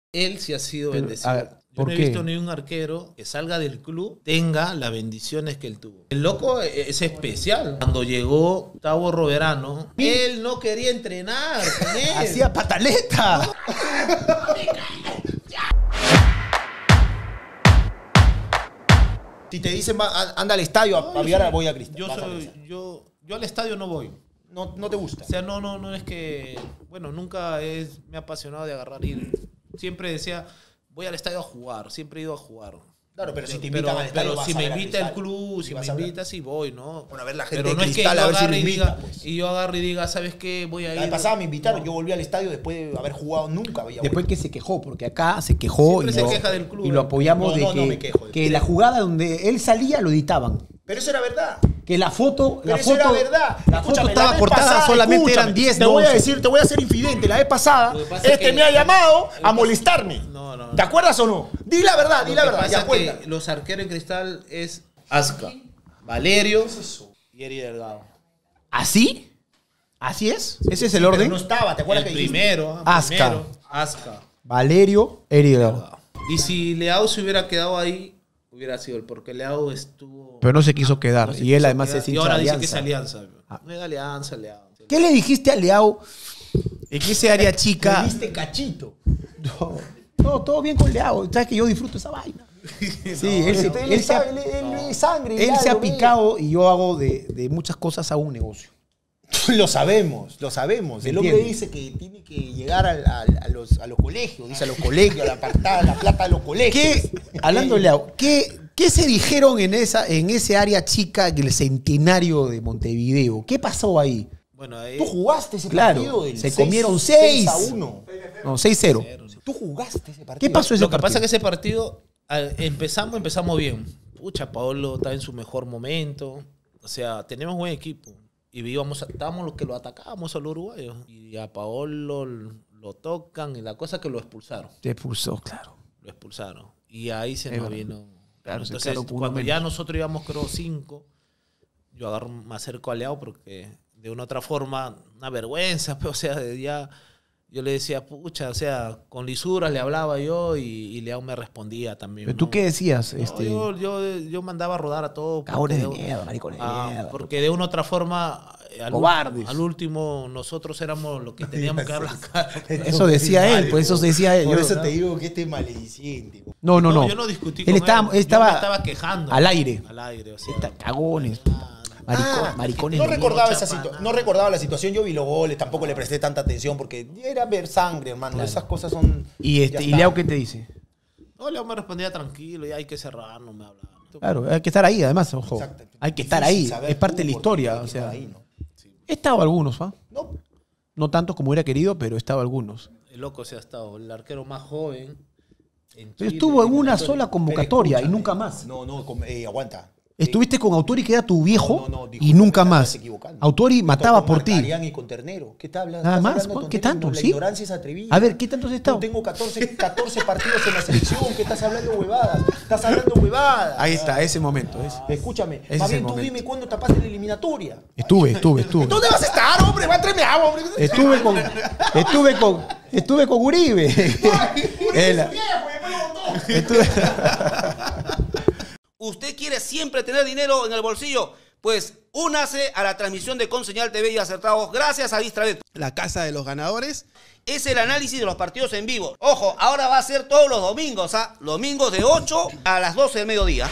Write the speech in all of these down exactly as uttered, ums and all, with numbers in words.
Él sí ha sido Pero, bendecido. a ver, Yo ¿por no he qué? visto ni un arquero que salga del club tenga las bendiciones que él tuvo. El loco es especial. Cuando llegó Gustavo Roverano, él no quería entrenar con él. Hacía pataleta. Si te dicen, va, anda al estadio a, a mirar, voy a Cristal. Yo, soy, yo, yo al estadio no voy. No, no te gusta. O sea, no, no, no es que... Bueno, nunca es, me ha apasionado de agarrar ir. Siempre decía, voy al estadio a jugar. Siempre he ido a jugar. Claro, pero si te Pero, invitan al estadio, pero vas si a me ver a invita el Cristal. club, si Y me vas a ver. invita, sí voy, ¿no? Bueno, a ver la gente Pero no de es que Cristal, yo a ver si agarre lo y invita, diga, pues. y yo agarre y diga, ¿sabes qué? Voy a La ir. vez pasada me invitaron, No. yo volví al estadio después de haber jugado, nunca había Después que se quejó, porque acá se quejó Siempre y se lo, queja del club, y lo ¿eh? apoyamos No, de no, que, no me quejo. que la jugada donde él salía lo editaban. Pero eso era verdad. Que la foto, Pero la eso foto, era verdad. la Escúchame, foto estaba la vez cortada, pasada, solamente escúchame, eran diez, Te voy a doce. decir, te voy a ser infidente. La vez pasada, Lo que pasa es este que- me ha llamado que a pasa- molestarme. No, no, no. ¿Te acuerdas o no? Di la verdad, di Lo la que verdad. pasa Ya es cuenta. que los arqueros en Cristal es Asca, Valerio y Eri Delgado. ¿Así? ¿Así es? ¿Ese es el Pero orden? no estaba, ¿te acuerdas El que dijiste? primero, Asca. primero, Asca. Valerio, Herido. Y si Leao se hubiera quedado ahí, hubiera sido él, porque Leao estuvo... Pero no se quiso quedar. no se y él quiso además quedar. es Y hincha ahora de dice que es Alianza. Alianza. Ah. No es Alianza, Leao. ¿Qué le dijiste a Leao en ese área Me chica? diste cachito. No, no, todo bien con Leao. Sabes que yo disfruto esa vaina. Sí, él, se, Él, él se ha, él, él es sangre. él ya se ha lo ve. picado y yo hago de, de muchas cosas hago un negocio. Lo sabemos, lo sabemos. El hombre Entiende. dice que tiene que llegar al- al- a, los, a los colegios, dice a los colegios, a la apartada, la plata de los colegios. ¿Qué, hablando de Leao, ¿qué, qué se dijeron en, esa, en ese área chica del centenario de Montevideo? ¿Qué pasó ahí? Bueno, ahí... Tú jugaste ese Claro, partido del se seis- comieron seis. a uno. No, seis cero. Tú jugaste ese partido. ¿Qué pasó ese Lo que partido? pasa es que ese partido, al- empezamos, empezamos bien. Pucha, Paolo está en su mejor momento. O sea, tenemos buen equipo. Y íbamos, estábamos los que lo atacábamos a los uruguayos. Y a Paolo lo tocan y la cosa es que lo expulsaron. Te expulsó, claro. Lo expulsaron. Y ahí se Es nos verdad. vino. Claro, se Entonces, claro, por cuando uno ya menos. nosotros íbamos, creo, cinco, yo agarro, me acerco a Leao porque de una otra forma, una vergüenza, pero, o sea, de ya yo le decía, pucha, o sea, con lisuras le hablaba yo y, y Leao me respondía también. ¿Pero tú ¿no? qué decías? No, este, yo, yo, yo mandaba a rodar a todos. Cabrones porque de mierda, maricones de ah, mierda. Porque de una u otra forma, al, Cobardes. al último, nosotros éramos los que teníamos que dar la cara. Eso decía él, pues eso decía él. Por Yo- eso te digo que este es malediciente. No, no, no. Yo no discutí Él con estaba, él. él estaba, Yo me estaba quejando. al aire. Al aire, o sea. Está- Cagones. Marico- Ah, maricones. no de recordaba mierda, esa situ- chapa, no recordaba la situación, yo vi los goles, tampoco le presté tanta atención porque era ver sangre, hermano. Claro. Esas cosas son. ¿Y, este, ya ¿y está. Leao qué te dice? No, Leao me respondía tranquilo, ya hay que cerrar, no me hablaba. Claro, hay que estar ahí, además, ojo. Exacto. Hay que estar Difícil ahí, saber es parte de la tú por qué historia. hay O que sea, estar ahí, ¿no? he estado algunos, ¿va? No, No tantos como hubiera querido, pero he estado algunos. El loco se ha estado, el arquero más joven. En Pero Chile, estuvo en una eliminatoria. sola convocatoria y Pero nunca escúchame. más. No, no, com- eh, aguanta. Estuviste con Autori, que era tu viejo, No, no, no, y disculpa, nunca me más. estás equivocando. Autori Esto mataba con por ti. Marcarián y con Ternero. ¿Qué te hablas? Nada Estás más, hablando ¿qué tonterías, tanto? no, la ¿Sí? ignorancia es atrevida. A ver, ¿qué tanto has estado? Yo tengo catorce, catorce partidos en la selección. ¿Qué estás hablando huevadas? Estás hablando huevadas. Ahí está, ese momento. Es. Escúchame, Ese más es el bien tú momento. dime cuándo tapaste la eliminatoria. Estuve, estuve, estuve. ¿Dónde vas a estar, hombre? Va a traerme agua, hombre. Estuve con, estuve con, estuve con Uribe. Él- estuve- ¿Usted quiere siempre tener dinero en el bolsillo? Pues únase a la transmisión de Conseñal T V y Acertados gracias a Distravet. La casa de los ganadores. Es el análisis de los partidos en vivo. Ojo, ahora va a ser todos los domingos, ¿ah? Domingos de ocho a las doce del mediodía.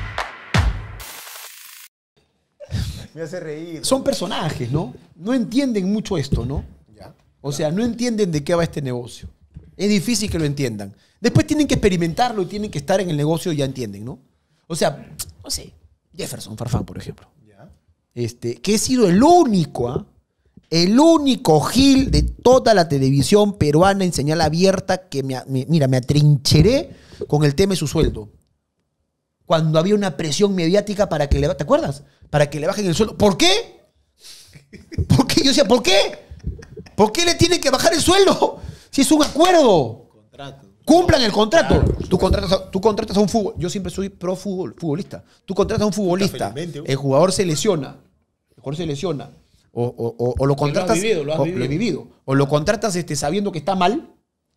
Me hace reír. Son personajes, ¿no? No entienden mucho esto, ¿no? Ya. O sea, no entienden de qué va este negocio. Es difícil que lo entiendan. Después tienen que experimentarlo y tienen que estar en el negocio y ya entienden, ¿no? O sea, no sé, Jefferson Farfán, por ejemplo. Ya. Este, que he sido el único, ¿ah? El único Gil de toda la televisión peruana en señal abierta que me, me- mira, me atrincheré con el tema de su sueldo. Cuando había una presión mediática para que le... ¿Te acuerdas? Para que le bajen el sueldo. ¿Por qué? ¿Por qué? Yo decía, ¿por qué? ¿Por qué le tienen que bajar el sueldo? Si es un acuerdo. Contrato. Cumplan el contrato. Tú, contratas a, tú contratas a un fútbol. Yo siempre soy pro fútbol, futbolista. Tú contratas a un futbolista. felizmente, ¿no? El jugador se lesiona. El jugador se lesiona. O, o- o- o lo contratas. vivido, lo has o- vivido. he vivido. O lo contratas este, sabiendo que está mal.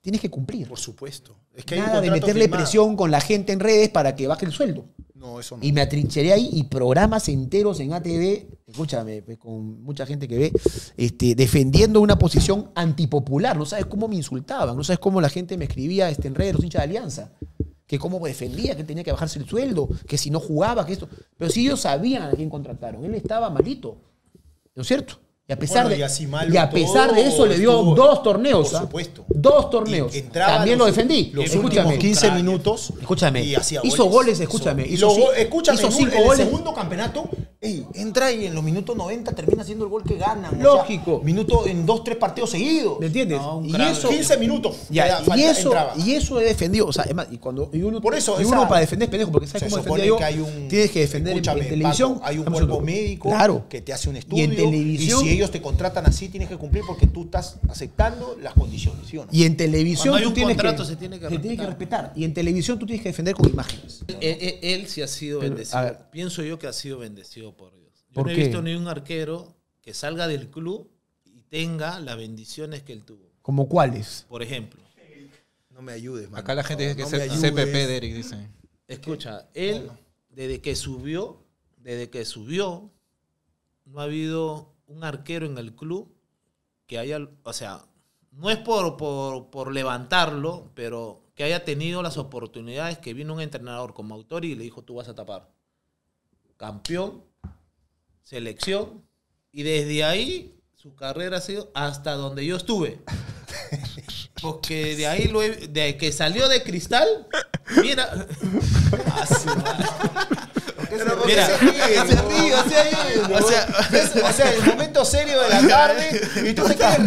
tienes que cumplir. Por supuesto. Es que hay un Nada de contrato meterle firmado. presión con la gente en redes para que baje el sueldo. No, eso no. Y me atrincheré ahí y programas enteros en A T V, escúchame, pues, con mucha gente que ve, este, defendiendo una posición antipopular. No sabes cómo me insultaban, no sabes cómo la gente me escribía este, en redes, los hinchas de Alianza. Que cómo defendía, que tenía que bajarse el sueldo, que si no jugaba, que esto. Pero si ellos sabían a quién contrataron, él estaba malito. ¿No es cierto? Y a pesar, Bueno, de, y así malo y a pesar de todo, eso le dio estuvo- dos torneos. por ¿ah? supuesto. Dos torneos. Y entraba También los- lo defendí. Los Escúchame. últimos quince minutos. Escúchame. Y hacía hizo goles. goles, escúchame. Hizo- Hizo, y luego, ci- escúchame, hizo en un- cinco en el goles. segundo campeonato, ey, entra y en los minutos noventa termina haciendo el gol que ganan. o Lógico. sea, minuto en dos, tres partidos seguidos. ¿Me entiendes? No, un y crack. eso, quince minutos. ya, ya, y, falta- eso entraba. y eso he defendido. O sea, es más, y cuando y uno, Por eso, y esa- uno para defender es pendejo, porque ¿sabes Se cómo supone defendía yo? que hay un... Tienes que defender en- escúchame, en, televisión. Paco, hay un estamos cuerpo hablando- médico Claro. que te hace un Y estudio. en televisión- y si ellos te contratan así, tienes que cumplir porque tú estás aceptando las condiciones, ¿sí o no? Y en televisión Cuando hay tú un tienes contrato, que, se tiene que tiene que respetar. respetar. Y en televisión tú tienes que defender con imágenes. Él, él- él sí ha sido Pero, bendecido. a ver. Pienso yo que ha sido bendecido por Dios. Yo ¿Por no he qué? visto ni un arquero que salga del club y tenga las bendiciones que él tuvo. ¿Como cuáles? Por ejemplo, No me ayudes, man. Acá la gente dice que No es me el ayudes. C P P de Eric, dice. escucha, él desde que subió, desde que subió, no ha habido un arquero en el club que haya, o sea, no es por, por, por levantarlo, pero que haya tenido las oportunidades que vino un entrenador como Autori y le dijo, tú vas a tapar. Campeón, selección, y desde ahí su carrera ha sido hasta donde yo estuve. Porque de ahí, lo he- de que salió de Cristal, mira... Ah, su madre. Mira, Se ríe, o sea, o sea, ¿ves? O sea, el momento serio de la tarde y tú te quieres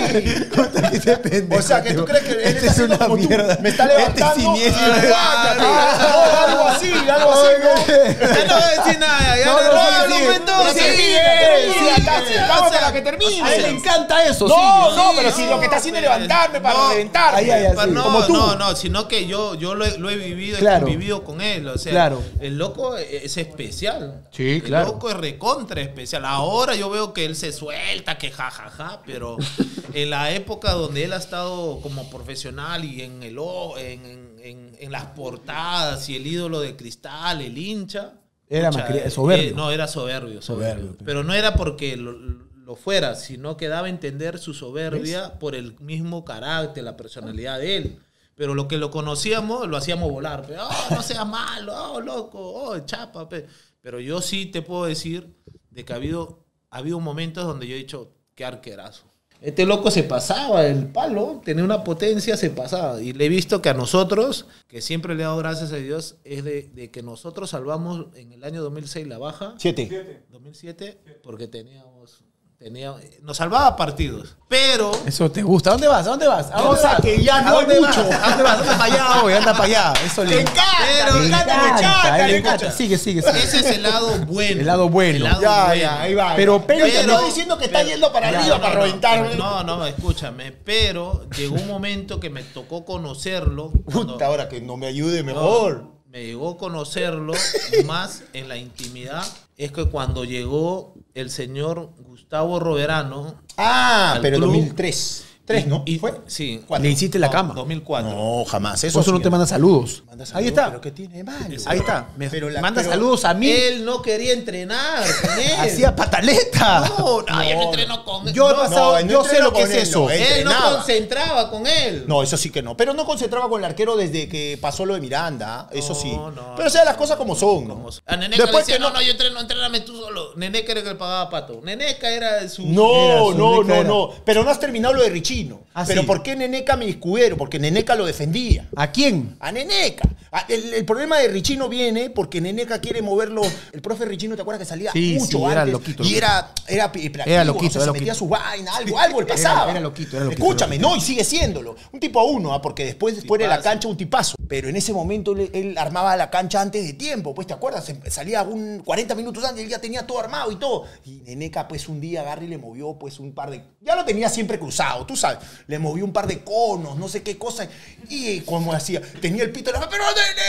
reír. O sea, que tú crees que él Este está es haciendo una como tú. mierda. Me está Este levantando. siniestro. Relájate. No, algo así, algo así, ¿no? ya no voy a decir nada, ya No, no, no, no, sí, no, sí. cuento, Pero sí, termina, sí, termina, sí, acá, sí, vamos o sea, para que termine. A él le encanta eso, No, sí. no, sí, pero si no, lo que está haciendo es pues, levantarme para no, reventar. Ay, ay, ay, Pero sí, no, como tú. no, no, sino que yo, yo lo, he, lo he vivido, Claro. he convivido con él. O sea, Claro. el loco es especial. Sí, claro. El loco es recontra especial. Ahora yo veo que él se suelta, que jajaja, ja, ja, pero en la época donde él ha estado como profesional y en, el, o- en, en, en, en las portadas y el ídolo de Cristal, el hincha. Era pucha, más cri- soberbio. eh, no, era soberbio, soberbio. Soberbio, Pero no era porque lo, lo fuera, sino que daba a entender su soberbia por el mismo carácter, la personalidad de él. Pero lo que lo conocíamos, lo hacíamos volar. Pe. Oh, no seas malo, oh, loco, oh, chapa. Pe. Pero yo sí te puedo decir de que ha habido, ha habido momentos donde yo he dicho, qué arquerazo. Este loco se pasaba el palo, tenía una potencia, se pasaba. Y le he visto que a nosotros, que siempre le he dado gracias a Dios, es de, de que nosotros salvamos en el año dos mil seis la baja. Siete. dos mil siete, porque teníamos, teníamos... Nos salvaba partidos. Pero... Eso te gusta. ¿A dónde vas? ¿A dónde vas? ¿A dónde Cosa vas? que ya ¿A no hay dónde vas? mucho. ¿A dónde vas? Anda para allá, hoy, anda para allá. Eso le ¡Te encanta! Pero- ¡Me encanta! ¡Me a encanta! él le ¡Me encanta. encanta! Sigue, sigue, sigue. Ese es el lado bueno. El lado bueno. El lado Ya, bueno. ya, ahí va. Pero Yo Pedro- te estoy diciendo que está pero- yendo para Ya, arriba no, para no, reventarme. No, no, escúchame. Pero llegó un momento que me tocó conocerlo. cuando- Puta, ahora que no me ayude mejor. No, me llegó a conocerlo más en la intimidad. Es que cuando llegó el señor Gustavo Roverano. Ah, al pero club, dos mil tres. ¿Tres, y- no? y- ¿Fue? Sí. Cuatro. Le hiciste la No, cama. dos mil cuatro. No, jamás. Eso, Por eso no sí, te manda saludos. manda Ahí saludos, está. ¿Pero qué tiene de malo? Ahí está. Me Pero la- manda pero- saludos a mí. Él no quería entrenar con él. Hacía pataleta. No, no, yo no entreno con él. Yo he No, pasado, no yo sé entreno lo que con es él, eso. no, él no entrenaba. concentraba con él. No, eso sí que no. Pero no concentraba con el arquero desde que pasó lo de Miranda. Eso No, sí. no, Pero o sea, las cosas como son. ¿no? Como- A Neneca Después le decía, que no, no- no, yo entreno, entréname tú solo. Neneca era el que le pagaba a Pato. Neneca era su... No, Era, su no, Neneca no, era. no. Pero no has terminado lo de Richino. Ah, Pero sí. ¿por qué Neneca mi escudero? Porque Neneca lo defendía. ¿A quién? A Neneca. A- El, el problema de Richino viene porque Neneca quiere moverlo. El profe Richino, ¿te acuerdas que salía Sí, mucho sí, era antes? loquito, Y loquito. era, era hiperactivo, Era no loquito, sé, era se loquito. metía su vaina, algo, algo le pasaba. Era- era loquito, era loquito, Escúchame, era no, y sigue siéndolo. Un tipo a uno, ¿ah? Porque después, fuera de la Tipazo. cancha, un tipazo. Pero en ese momento él, él armaba la cancha antes de tiempo, pues, ¿te acuerdas? Se- Salía un cuarenta minutos antes, él ya tenía todo armado y todo. Y Neneca, pues, un día agarra y le movió, pues, un par de... Ya lo tenía siempre cruzado, tú sabes. Le movió un par de conos, no sé qué cosa. Y como hacía, tenía el pito, pero Neneca, pero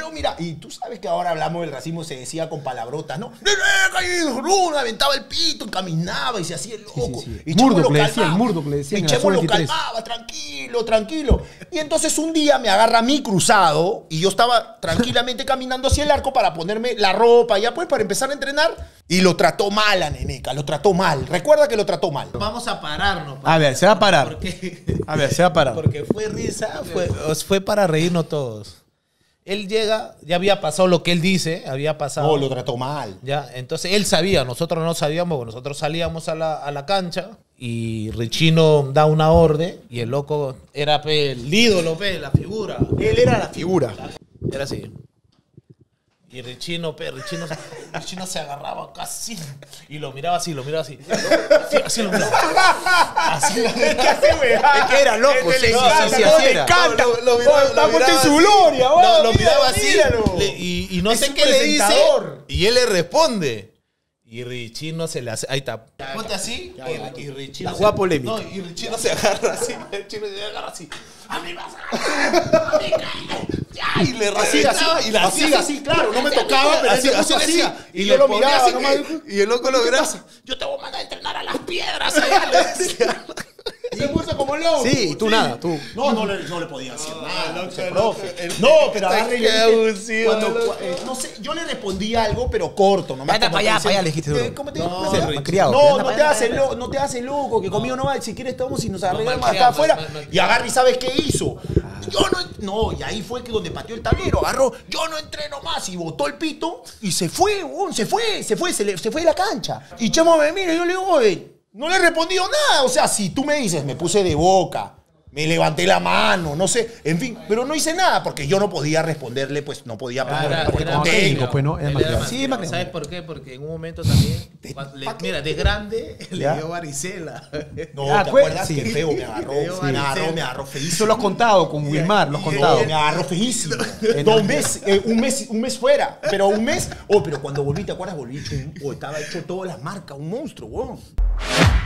no, mira, y tú sabes que ahora hablamos del racismo, se decía con palabrotas, ¿no? ¡No! Aventaba el pito, caminaba y se hacía el loco. Sí, sí, sí. Y Chemo Murdoch lo le decían, calmaba. Murdoch le decían Y en la Chemo lo veintitrés. calmaba, tranquilo, tranquilo. Y entonces un día me agarra a mí cruzado y yo estaba tranquilamente caminando hacia el arco para ponerme la ropa ya pues para empezar a entrenar y lo trató mal a Neneca, lo trató mal. Recuerda que lo trató mal. Vamos a pararnos. A ver, se va a parar. Porque, A ver, se va a parar. porque fue risa, fue, fue para reírnos todos. Él llega, ya había pasado lo que él dice, había pasado. No, lo trató mal. Ya, entonces él sabía, nosotros no sabíamos, porque nosotros salíamos a la, a la cancha y Richino da una orden y el loco era pe, el ídolo, pe, la figura. Él era la figura. Era así. Y Richino, pe, Richino, Richino se agarraba casi y lo miraba así, lo miraba así. Así, así lo miraba. Así lo miraba. Es que era loco, sí, sí, sí, sí, así era. encanta. Lo- lo miraba- Está lo puesto en miraba su así. gloria. Lo, oh, lo míralo, miraba así míralo. le- y, y no Es sé un qué le dice presentador. y él le responde. Y Richino se le hace. Ahí está. Ponte así. y, y Richino. La se- jugada polémica. No, y Richino se agarra así. Richino se agarra así. A mí vas a. A mí ya, y le Así, así, reventaba y la así, hacía así, claro, no me tocaba, pero así, él se así, puso así. así. Y, Y le yo lo ponía miraba, así, nomás. y el loco lo miraba así. Yo te voy a mandar a entrenar a las piedras. allá", le decía. Se puso como loco. Sí, tú nada, tú. No, no le, no le podía decir nada. loco, ese loco, profe. el- No, pero agarré y Qué le dije, abusivo, cuando- loco. eh, no sé, yo le respondí algo, pero corto. Nomás Anda como pa' allá, que pa' allá, diciendo, le dijiste, eh, bro. ¿Cómo te No, no, Richie. Malcriado. no, Anda no pa' te allá, haces pa' allá. loco, no te haces loco, que conmigo no va. Si quieres estamos y nos arreglamos malcriado, acá afuera. mal- mal- Y agarra y ¿sabes qué hizo? Yo no, no, y ahí fue que donde pateó el tablero, agarró, yo no entreno más y botó el pito y se fue, huevón, se fue, se fue, se, le- se fue de la cancha. Y Chemo me mira y yo le digo, oye, no le he respondido nada. O sea, si tú me dices, me puse de boca, me levanté la mano, no sé, en fin, pero no hice nada porque yo no podía responderle, pues no podía Era- ponerme era por el más contexto. técnico, pues, ¿no? Era Él más era creado. más Sí, creado. más creado. ¿Sabes por qué? Porque en un momento también, cuando le- mira, de grande le ¿Ya? dio varicela. No, Ah, ¿te pues, acuerdas sí. que feo me agarró? Sí. me agarró, me agarró Eso feísimo. lo has contado con Wilmar, lo has No, contado. me agarró feísimo. Dos meses, eh, un mes, un mes fuera. Pero un mes. Oh, pero cuando volví, ¿te acuerdas? Volví hecho un. Oh, estaba hecho todas las marcas, un monstruo, weón.